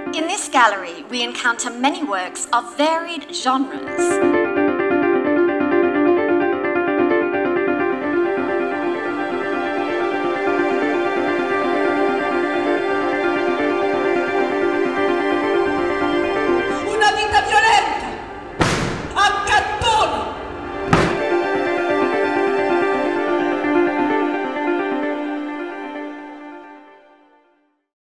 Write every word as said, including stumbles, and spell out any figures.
In this gallery, we encounter many works of varied genres.